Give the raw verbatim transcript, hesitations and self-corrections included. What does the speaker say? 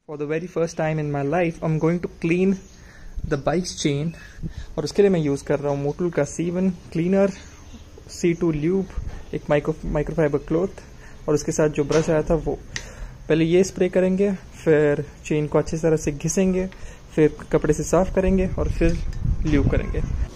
For the very first time in my life, I'm going to clean the bike's chain. और उसके लिए मैं use कर रहा हूँ मोटुल का C one cleaner, C two lube, एक माइक्रो माइक्रोफाइबर क्लॉथ और उसके साथ जो ब्रश आया था वो। पहले ये स्प्रे करेंगे, फिर चेन को अच्छी तरह से घिसेंगे, फिर कपड़े से साफ़ करेंगे और फिर ल्यूब करेंगे।